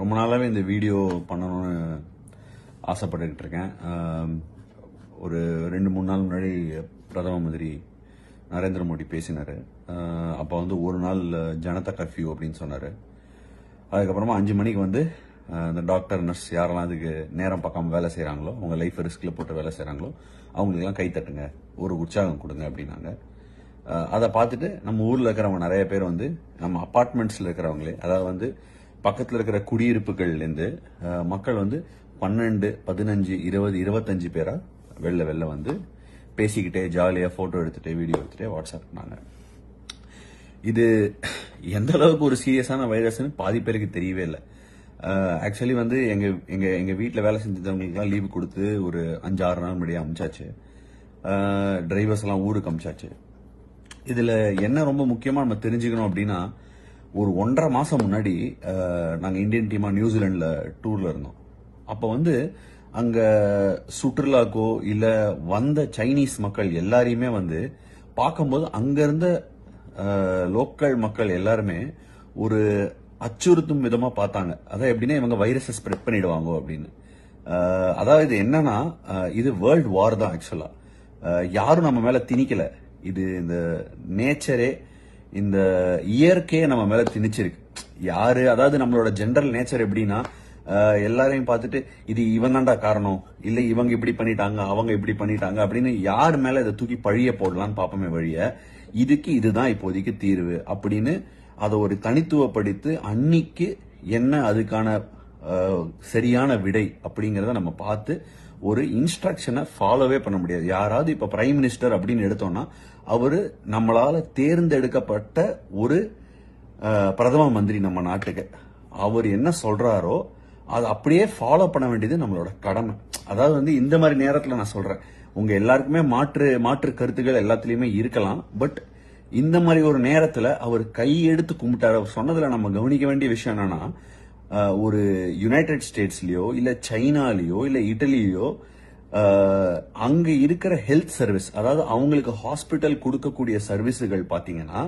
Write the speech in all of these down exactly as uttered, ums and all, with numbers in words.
ரொம்ப நாளாவே இந்த வீடியோ பண்ணணும்னு ஆசைப்பட்டுக்கிட்டு இருக்கேன். ஒரு ரெண்டு மூணு நாள் முன்னாடி பிரதம மந்திரி நரேந்திர மோடி பேசினாரு. அப்போ வந்து ஒரு நாள் ஜனதா கர்ஃபியூ அப்படின்னு சொன்னாரு. அதுக்கப்புறமா அஞ்சு மணிக்கு வந்து இந்த டாக்டர் நர்ஸ் யாரெல்லாம் அதுக்கு நேரம் பார்க்காம வேலை செய்யறாங்களோ, அவங்க லைஃப் ரிஸ்க்ல போட்டு வேலை செய்யறாங்களோ அவங்களுக்கெல்லாம் கை தட்டுங்க, ஒரு உற்சாகம் கொடுங்க அப்படின்னாங்க. அதை பார்த்துட்டு நம்ம ஊர்ல இருக்கிறவங்க நிறைய பேர் வந்து நம்ம அபார்ட்மெண்ட்ஸ்ல இருக்கிறவங்களே, அதாவது வந்து பக்கத்துல இருக்கிற குடியிருப்புகள்லேருந்து மக்கள் வந்து பன்னெண்டு பதினஞ்சு இருபது இருபத்தஞ்சு பேரா வெளில வெளில வந்து பேசிக்கிட்டே ஜாலியா போட்டோ எடுத்துட்டு வீடியோ எடுத்துட்டே வாட்ஸ்அப் பண்ணாங்க. இது எந்த அளவுக்கு ஒரு சீரியஸான வைரஸ்னு பாதி பேருக்கு தெரியவே இல்லை. ஆக்சுவலி வந்து எங்க எங்க எங்க வீட்டில் வேலை செஞ்சவங்களுக்குலாம் லீவு கொடுத்து ஒரு அஞ்சு ஆறு நாள் முன்னாடியே அமிச்சாச்சு. டிரைவர்ஸ் எல்லாம் ஊருக்கு அமிச்சாச்சு. இதுல என்ன ரொம்ப முக்கியமா நம்ம தெரிஞ்சுக்கணும் அப்படின்னா, ஒரு ஒன்றரை மாசம் முன்னாடி நாங்க இந்தியன் டீமா நியூசிலாந்துல டூர்ல இருந்தோம். அப்ப வந்து அங்க சுற்றுலாக்கோ இல்ல வந்த சைனீஸ் மக்கள் எல்லாரையுமே வந்து பார்க்கும்போது அங்க இருந்த லோக்கல் மக்கள் எல்லாருமே ஒரு அச்சுறுத்தும் விதமா பார்த்தாங்க. அதான் எப்படின்னா இவங்க வைரஸை ஸ்ப்ரெட் பண்ணிடுவாங்க அப்படின்னு. அதாவது இது என்னன்னா, இது வேர்ல்ட் வார் தான். ஆக்சுவலா யாரும் நம்ம மேல திணிக்கல. இது இந்த நேச்சரே, இந்த இயற்கையே நம்ம மேல திணிச்சிருக்கு. யாரு, அதாவது நம்மளோட ஜெனரல் நேச்சர் எப்படின்னா, எல்லாரையும் பார்த்துட்டு இது இவன் தான்டா காரணம், இல்ல இவங்க இப்படி பண்ணிட்டாங்க அவங்க இப்படி பண்ணிட்டாங்க அப்படின்னு யார் மேல இதை தூக்கி பழிய போடலான்னு பாப்போமே வழிய, இதுக்கு இதுதான் இப்போதைக்கு தீர்வு அப்படின்னு அதை ஒரு தனித்துவப்படுத்தி அன்னைக்கு என்ன அதுக்கான சரியான விடை அப்படிங்கறத நம்ம பார்த்து ஒரு இன்ஸ்ட்ரக்ஷனை ஃபாலோவே பண்ண முடியாது. யாராவது இப்ப பிரைம் மினிஸ்டர் அப்படின்னு எடுத்தோம்னா அவரு நம்மளால தேர்ந்தெடுக்கப்பட்ட ஒரு பிரதம மந்திரி நம்ம நாட்டுக்கு. அவர் என்ன சொல்றாரோ அதை அப்படியே ஃபாலோ பண்ண வேண்டியது நம்மளோட கடமை. அதாவது வந்து இந்த மாதிரி நேரத்துல நான் சொல்றேன், உங்க எல்லாருக்குமே மாற்று மாற்று கருத்துக்கள் எல்லாத்துலயுமே இருக்கலாம். பட் இந்த மாதிரி ஒரு நேரத்துல அவர் கையெடுத்து கும்பிட்டாரு. அவர் சொன்னதுல நம்ம கவனிக்க வேண்டிய விஷயம் என்னன்னா, ஒரு யுனைடெட் ஸ்டேட்ஸ்லயோ இல்ல சைனாலயோ இல்ல இட்டலியோ அங்க இருக்கிற ஹெல்த் சர்வீஸ், அதாவது அவங்களுக்கு ஹாஸ்பிட்டல் கொடுக்கக்கூடிய சர்வீஸுகள் பாத்தீங்கன்னா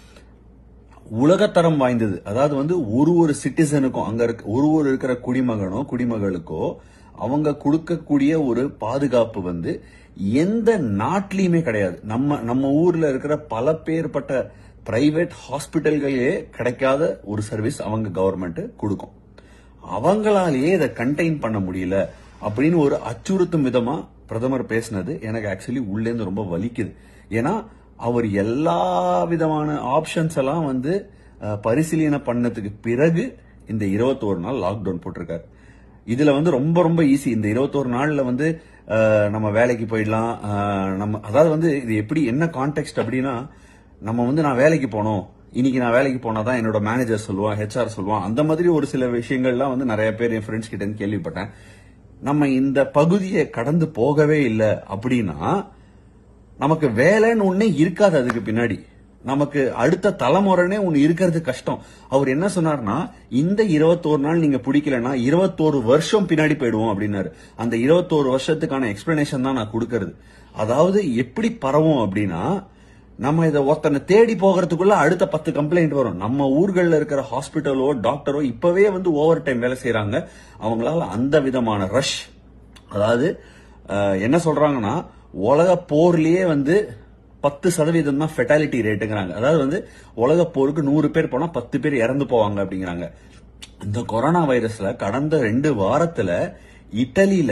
உலகத்தரம் வாய்ந்தது. அதாவது வந்து ஒரு ஒரு சிட்டிசனுக்கும் அங்க இருக்க ஒரு ஒரு இருக்கிற குடிமகனோ குடிமகளுக்கோ அவங்க கொடுக்கக்கூடிய ஒரு பாதுகாப்பு வந்து எந்த நாட்டிலையுமே கிடையாது. நம்ம நம்ம ஊர்ல இருக்கிற பல பேர்பட்ட பிரைவேட் ஹாஸ்பிட்டல்களே கிடைக்காத ஒரு சர்வீஸ் அவங்க கவர்மெண்ட் கொடுக்கும். அவங்களாலேயே இதை கண்டெயின் பண்ண முடியல அப்படின்னு ஒரு அச்சுறுத்தும் விதமா பிரதமர் பேசினது எனக்கு ஆக்சுவலி உள்ளேந்து ரொம்ப வலிக்குது. ஏன்னா அவர் எல்லா விதமான ஆப்ஷன்ஸ் எல்லாம் வந்து பரிசீலனை பண்ணதுக்கு பிறகு இந்த இருபத்தோரு நாள் லாக்டவுன் போட்டிருக்காரு. இதுல வந்து ரொம்ப ரொம்ப ஈஸி. இந்த இருபத்தோரு நாள்ல வந்து நம்ம வேலைக்கு போயிடலாம். நம்ம அதாவது வந்து இது எப்படி என்ன கான்டெக்ட் அப்படின்னா, நம்ம வந்து நான் வேலைக்கு போனோம், இன்னைக்கு நான் வேலைக்கு போனாதான் என்னோட மேனேஜர் சொல்லுவான், ஹெச்ஆர் சொல்லுவான், அந்த மாதிரி ஒரு சில விஷயங்கள்லாம் வந்து நிறைய பேர் என் ஃப்ரெண்ட்ஸ் கிட்ட இருந்து கேள்விப்பட்டேன். நம்ம இந்த பகுதியை கடந்து போகவே இல்லை அப்படின்னா நமக்கு வேலைன்னு ஒண்ணே இருக்காது. அதுக்கு பின்னாடி நமக்கு அடுத்த தலைமுறைனே ஒண்ணு இருக்கிறது கஷ்டம். அவர் என்ன சொன்னார்னா, இந்த இருபத்தோரு நாள் நீங்க பிடிக்கலன்னா இருபத்தோரு வருஷம் பின்னாடி போயிடுவோம் அப்படின்னாரு. அந்த இருபத்தோரு வருஷத்துக்கான எக்ஸ்பிளனேஷன் தான் நான் கொடுக்கறது. அதாவது எப்படி பரவும் அப்படின்னா, நம்ம இதை ஒருத்தனை தேடி போகிறதுக்குள்ள அடுத்த பத்து கம்ப்ளைண்ட் வரும். நம்ம ஊர்கள்ல இருக்கிற ஹாஸ்பிட்டலோ டாக்டரோ இப்பவே வந்து ஓவர் டைம் வேலை செய்யறாங்க. அவங்களால அந்த விதமான ரஷ், அதாவது என்ன சொல்றாங்கன்னா, உலக போர்லயே வந்து பத்து சதவீதம் தான் ஃபெட்டாலிட்டி ரேட்டுங்கிறாங்க. அதாவது வந்து உலக போருக்கு நூறு பேர் போனா பத்து பேர் இறந்து போவாங்க அப்படிங்கிறாங்க. இந்த கொரோனா வைரஸ்ல கடந்த ரெண்டு வாரத்துல இட்டலியில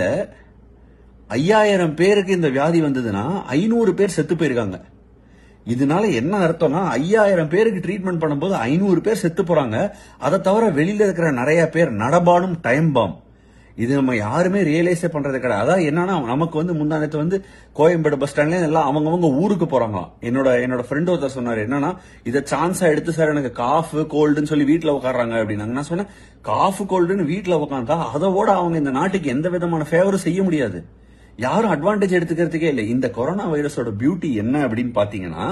ஐயாயிரம் பேருக்கு இந்த வியாதி வந்ததுன்னா ஐநூறு பேர் செத்து போயிருக்காங்க. இதனால என்ன அர்த்தம்னா, ஐயாயிரம் பேருக்கு ட்ரீட்மெண்ட் பண்ணும்போது ஐநூறு பேர் செத்து போறாங்க. அதை தவிர வெளியில இருக்கிற நிறைய பேர் நடபாடும் டைம் பாம். இது நம்ம யாருமே ரியலைஸே பண்றது கிடையாது. அதான் என்னன்னா, நமக்கு வந்து முந்தானத்து வந்து கோயம்பேடு பஸ் ஸ்டாண்ட்ல எல்லாம் அவங்கவங்க ஊருக்கு போறாங்களாம். என்னோட என்னோட ஃப்ரெண்ட் ஒருத்தர் சொன்னாரு, என்னன்னா இதை சான்ஸா எடுத்து சார் எனக்கு காஃப் கோல்டுன்னு சொல்லி வீட்டுல உட்காடுறாங்க அப்படின்னாங்க. நான் சொன்னேன், காஃப் கோல்டுன்னு வீட்டுல உட்காந்தா அதோட அவங்க இந்த நாட்டுக்கு எந்த விதமான ஃபேவரும் செய்ய முடியாது. யாரும் அட்வான்டேஜ் எடுத்துக்கிறதுக்கே இல்லை. இந்த கொரோனா வைரஸோட பியூட்டி என்ன அப்படின்னு பாத்தீங்கன்னா,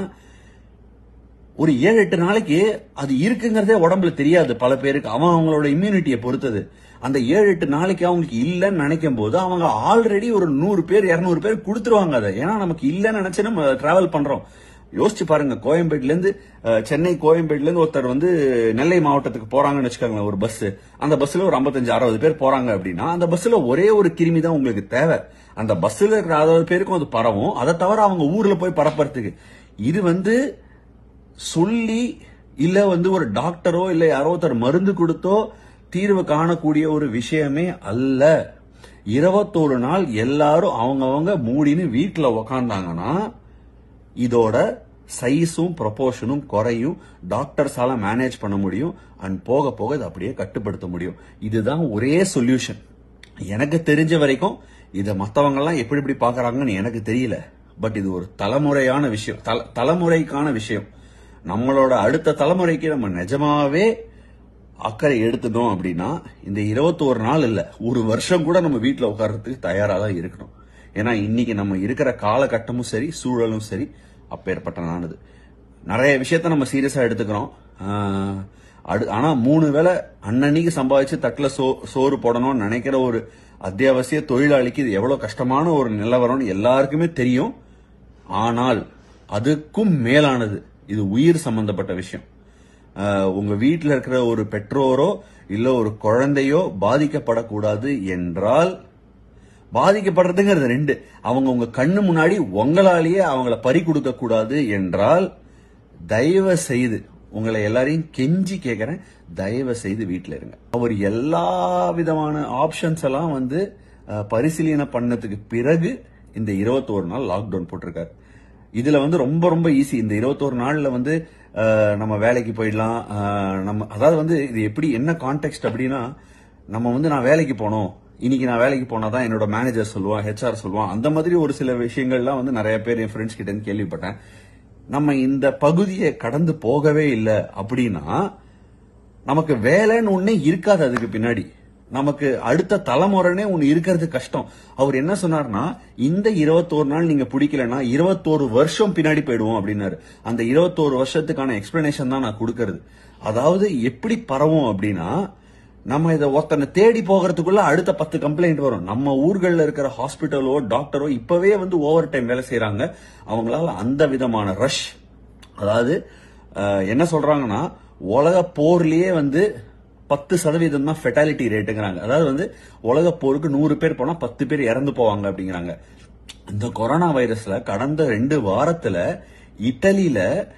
ஒரு ஏழு எட்டு நாளைக்கு அது இருக்குங்கிறதே உடம்புல தெரியாது பல பேருக்கு. அவன் அவங்களோட இம்யூனிட்டியை பொறுத்தது. அந்த ஏழு எட்டு நாளைக்கு அவங்களுக்கு இல்லைன்னு நினைக்கும் போது அவங்க ஆல்ரெடி ஒரு நூறு பேர் இருநூறு பேர் கொடுத்துருவாங்க அதை. ஏன்னா நமக்கு இல்லைன்னு நினைச்சு நம்ம டிராவல் பண்றோம். யோசிச்சு பாருங்க, கோயம்பேடுல இருந்து அஹ், சென்னை கோயம்பேடுல இருந்து ஒருத்தர் வந்து நெல்லை மாவட்டத்துக்கு போறாங்கன்னு வச்சுக்கோங்களேன், ஒரு பஸ். அந்த பஸ்ல ஒரு ஐம்பத்தஞ்சு அறுபது பேர் போறாங்க அப்படின்னா அந்த பஸ்ல ஒரே ஒரு கிருமி தான் உங்களுக்கு தேவை. அந்த பஸ்ல இருக்கிற அறுபது பேருக்கும் அது பரவும். அதை தவிர அவங்க ஊர்ல போய் பரப்புறதுக்கு இது வந்து சொல்லி இல்ல வந்து ஒரு டாக்டரோ இல்ல யாரோ ஒருத்தர் மருந்து கொடுத்தோ தீர்வு காணக்கூடிய ஒரு விஷயமே அல்ல. இருபத்தோரு நாள் எல்லாரும் அவங்கவங்க மூடின்னு வீட்டுல உக்காந்தாங்கன்னா இதோட சைஸும் ப்ரொபோர்ஷனும் குறையும், டாக்டர்ஸால மேனேஜ் பண்ண முடியும், அண்ட் போக போக இதை அப்படியே கட்டுப்படுத்த முடியும். இதுதான் ஒரே சொல்யூஷன். எனக்கு தெரிஞ்ச வரைக்கும் இதை மற்றவங்க எல்லாம் எப்படி எப்படி பாக்குறாங்கன்னு எனக்கு தெரியல. பட் இது ஒரு தலைமுறையான விஷயம், தலைமுறைக்கான விஷயம். நம்மளோட அடுத்த தலைமுறைக்கு நம்ம நிஜமாவே அக்கறை எடுத்துட்டோம் அப்படின்னா இந்த இருபத்தோரு நாள் இல்ல, ஒரு வருஷம் கூட நம்ம வீட்டுல உட்கார்றதுக்கு தயாரா தான் இருக்கணும். ஏன்னா இன்னைக்கு நம்ம இருக்கிற காலகட்டமும் சரி, சூழலும் சரி அப்பேற்பட்டனானது. நிறைய விஷயத்த நம்ம சீரியஸா எடுத்துக்கிறோம். ஆனா மூணு வேளை அன்னன்னைக்கு சம்பாதிச்சு தட்டுல சோறு போடணும்னு நினைக்கிற ஒரு அத்தியாவசிய தொழிலாளிக்கு இது எவ்வளவு கஷ்டமான ஒரு நிலவரம்னு எல்லாருக்குமே தெரியும். ஆனால் அதுக்கும் மேலானது இது உயிர் சம்பந்தப்பட்ட விஷயம். உங்க வீட்டில் இருக்கிற ஒரு பெற்றோரோ இல்ல ஒரு குழந்தையோ பாதிக்கப்படக்கூடாது என்றால், பாதிக்கப்படுறதுங்கிறது ரெண்டு, அவங்க உங்க கண்ணு முன்னாடி உங்களாலேயே அவங்கள பறி கொடுக்க கூடாது என்றால் தயவு செய்து உங்களை எல்லாரையும் கெஞ்சி கேட்கிறேன், தயவு செய்து வீட்டில் இருங்க. அவர் எல்லா விதமான ஆப்ஷன்ஸ் எல்லாம் வந்து பரிசீலனை பண்ணதுக்கு பிறகு இந்த இருபத்தோரு நாள் லாக்டவுன் போட்டிருக்காரு. இதுல வந்து ரொம்ப ரொம்ப ஈஸி. இந்த இருபத்தோரு நாள்ல வந்து நம்ம வேலைக்கு போயிடலாம். நம்ம அதாவது வந்து இது எப்படி என்ன கான்டெக்ட் அப்படின்னா, நம்ம வந்து நான் வேலைக்கு போனோம், இன்னைக்கு நான் வேலைக்கு போனாதான் என்னோட மேனேஜர் சொல்லுவான், ஹெச்ஆர் சொல்லுவான், அந்த மாதிரி ஒரு சில விஷயங்கள்லாம் வந்து நிறைய பேர் என் ஃப்ரெண்ட்ஸ் கிட்ட இருந்து கேள்விப்பட்டேன். நம்ம இந்த பகுதியை கடந்து போகவே இல்லை அப்படின்னா நமக்கு வேலைன்னு ஒண்ணே இருக்காது. அதுக்கு பின்னாடி நமக்கு அடுத்த தலைமுறைனே ஒண்ணு இருக்கிறது கஷ்டம். அவர் என்ன சொன்னார்னா, இந்த இருபத்தோரு நாள் நீங்க பிடிக்கலன்னா இருபத்தோரு வருஷம் பின்னாடி போயிடுவோம் அப்படின்னாரு. அந்த இருபத்தோரு வருஷத்துக்கான எக்ஸ்பிளனேஷன் தான் நான் கொடுக்கறது. அதாவது எப்படி பரவும் அப்படின்னா, நம்ம இதை ஒருத்தனை தேடி போகிறதுக்குள்ள அடுத்த பத்து கம்ப்ளைண்ட் வரும். நம்ம ஊர்கள்ல இருக்கிற ஹாஸ்பிட்டலோ டாக்டரோ இப்பவே வந்து ஓவர் டைம் வேலை செய்யறாங்க. அவங்களால அந்த விதமான ரஷ், அதாவது என்ன சொல்றாங்கன்னா, உலக போர்லயே வந்து பத்து சதவீதம் தான் ஃபெட்டாலிட்டி ரேட்டுங்கிறாங்க. அதாவது வந்து உலக போருக்கு நூறு பேர் போனா பத்து பேர் இறந்து போவாங்க அப்படிங்கிறாங்க. இந்த கொரோனா வைரஸ்ல கடந்த ரெண்டு வாரத்துல இட்டலியில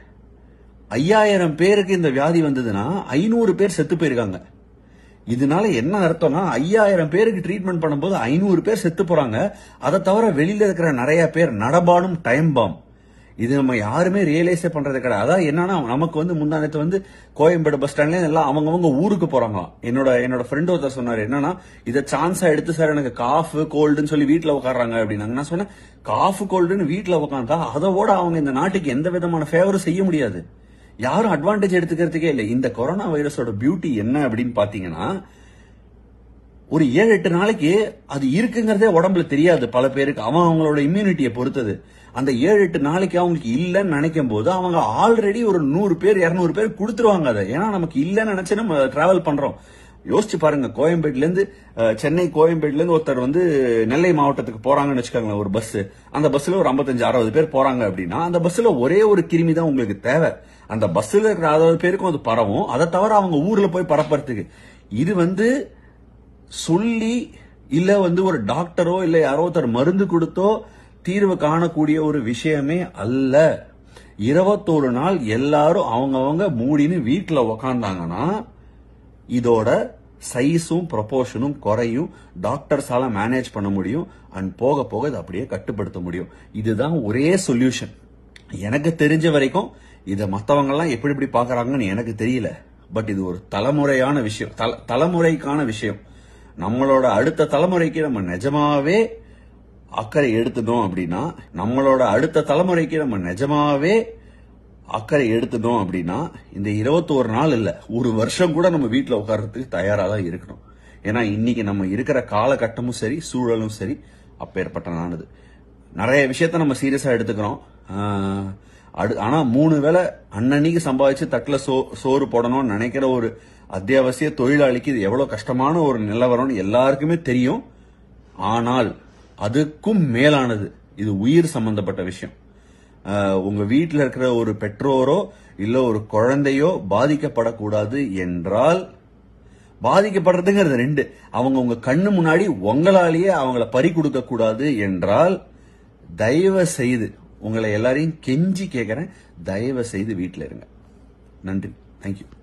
ஐயாயிரம் பேருக்கு இந்த வியாதி வந்ததுன்னா ஐநூறு பேர் செத்து போயிருக்காங்க. இதனால என்ன அர்த்தம்னா, ஐயாயிரம் பேருக்கு ட்ரீட்மெண்ட் பண்ணும்போது ஐநூறு பேர் செத்து போறாங்க. அதை தவிர வெளியில இருக்கிற நிறைய பேர் நடபாடும் டைம் பாம். இது நம்ம யாருமே ரியலைஸே பண்றது கிடையாது. அதான் என்னன்னா, நமக்கு வந்து முந்தானத்து வந்து கோயம்பேடு பஸ் ஸ்டாண்ட்ல எல்லாம் அவங்கவங்க ஊருக்கு போறாங்களாம். என்னோட என்னோட ஃப்ரெண்ட் ஒருத்தர் சொன்னாரு, என்னன்னா இதை சான்ஸா எடுத்து சார் எனக்கு காஃப் கோல்டுன்னு சொல்லி வீட்டுல உட்காடுறாங்க அப்படின்னாங்க. நான் சொன்னேன், காஃப் கோல்டுன்னு வீட்டுல உட்காந்தா அதோட அவங்க இந்த நாட்டுக்கு எந்த விதமான ஃபேவரும் செய்ய முடியாது. யாரும் அட்வான்டேஜ் எடுத்துக்கிறதுக்கே இல்லை. இந்த கொரோனா வைரஸோட பியூட்டி என்ன அப்படின்னு பாத்தீங்கன்னா, ஒரு ஏழு எட்டு நாளைக்கு அது இருக்குங்கிறதே உடம்புல தெரியாது பல பேருக்கு. அவன் அவங்களோட இம்யூனிட்டியை பொறுத்தது. அந்த ஏழு எட்டு நாளைக்கு அவங்களுக்கு இல்லைன்னு நினைக்கும் போது அவங்க ஆல்ரெடி ஒரு நூறு பேர் இருநூறு பேர் கொடுத்துருவாங்க அதை. ஏன்னா நமக்கு இல்லைன்னு நினைச்சு நம்ம டிராவல் பண்றோம். யோசிச்சு பாருங்க, கோயம்பேடுல இருந்து சென்னை கோயம்பேடுல இருந்து ஒருத்தர் வந்து நெல்லை மாவட்டத்துக்கு போறாங்கன்னு வச்சுக்கோங்களேன், ஒரு பஸ். அந்த பஸ்ல ஒரு ஐம்பத்தஞ்சு அறுபது பேர் போறாங்க அப்படின்னா அந்த பஸ்ல ஒரே ஒரு கிருமி தான் உங்களுக்கு தேவை. அந்த பஸ்ல இருக்கிற அறுபது பேருக்கும் அது பரவும். அதை தவிர அவங்க ஊர்ல போய் பரப்புறதுக்கு இது வந்து சொல்லி இல்ல வந்து ஒரு டாக்டரோ இல்ல யாரோ ஒருத்தர் மருந்து கொடுத்தோ தீர்வு காணக்கூடிய ஒரு விஷயமே அல்ல. இருபத்தோரு நாள் எல்லாரும் அவங்கவங்க மூடின்னு வீட்டுல உக்காந்தாங்கன்னா இதோட சைஸும் ப்ரொபோர்ஷனும் குறையும், டாக்டர்ஸால மேனேஜ் பண்ண முடியும், அண்ட் போக போக இதை அப்படியே கட்டுப்படுத்த முடியும். இதுதான் ஒரே சொல்யூஷன். எனக்கு தெரிஞ்ச வரைக்கும் இதை மற்றவங்க எல்லாம் எப்படி எப்படி பாக்குறாங்கன்னு எனக்கு தெரியல. பட் இது ஒரு தலைமுறையான விஷயம், தலைமுறைக்கான விஷயம். நம்மளோட அடுத்த தலைமுறைக்கு நம்ம நிஜமாவே அக்கறை எடுத்துட்டோம் அப்படின்னா நம்மளோட அடுத்த தலைமுறைக்கு நம்ம நிஜமாவே அக்கறை எடுத்துட்டோம் அப்படின்னா இந்த இருபத்தோரு நாள் இல்ல, ஒரு வருஷம் கூட நம்ம வீட்டுல உட்கார்றதுக்கு தயாரா தான் இருக்கணும். ஏன்னா இன்னைக்கு நம்ம இருக்கிற காலகட்டமும் சரி, சூழலும் சரி அப்பேற்பட்டனானது. நிறைய விஷயத்த நம்ம சீரியஸா எடுத்துக்கிறோம். ஆனா மூணு வேளை அன்னன்னைக்கு சம்பாதிச்சு தட்டுல சோறு போடணும்னு நினைக்கிற ஒரு அத்தியாவசிய தொழிலாளிக்கு இது எவ்வளவு கஷ்டமான ஒரு நிலவரம்னு எல்லாருக்குமே தெரியும். ஆனால் அதுக்கும் மேலானது இது உயிர் சம்பந்தப்பட்ட விஷயம். உங்க வீட்டில் இருக்கிற ஒரு பெற்றோரோ இல்ல ஒரு குழந்தையோ பாதிக்கப்படக்கூடாது என்றால், பாதிக்கப்படுறதுங்கிறது ரெண்டு, அவங்க உங்க கண்ணு முன்னாடி உங்களாலேயே அவங்கள பறி கொடுக்க கூடாது என்றால், தயவு செய்து உங்களை எல்லாரையும் கெஞ்சி கேட்கிறேன், தயவு செய்து வீட்டில் இருங்க. நன்றி. தேங்க்யூ.